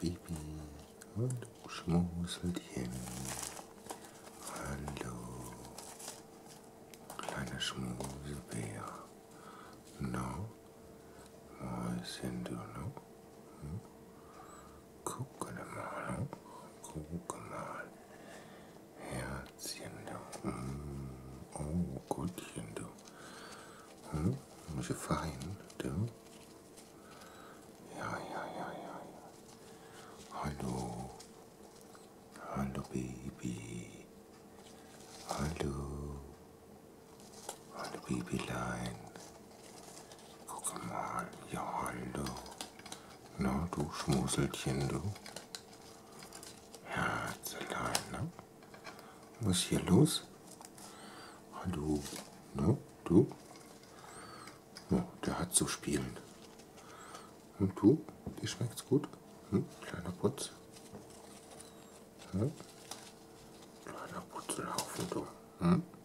Bibi, hallo Schmuselchen, hallo, kleiner Schmuselbär, no, Mäuschen, du, no, guck mal, no? Guck mal, Herzchen, du, oh Gottchen, du, muss ich fein, du, ja, hallo, hallo Baby, hallo, hallo Babylein, guck mal, ja hallo, na du Schmuselchen, du, Herzelein, ne? Was ist hier los? Hallo, ne, du? Oh, der hat zu spielen. Und du? Dir schmeckt's gut? Kleiner Putz? Kleiner Putzelhaufen, du.